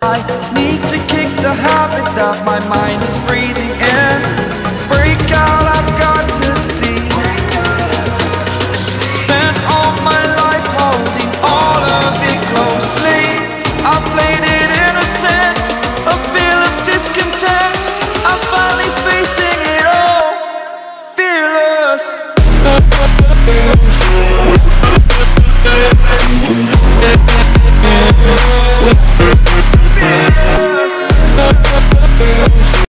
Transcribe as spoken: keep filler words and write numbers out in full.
I need to kick the habit that my mind is breathing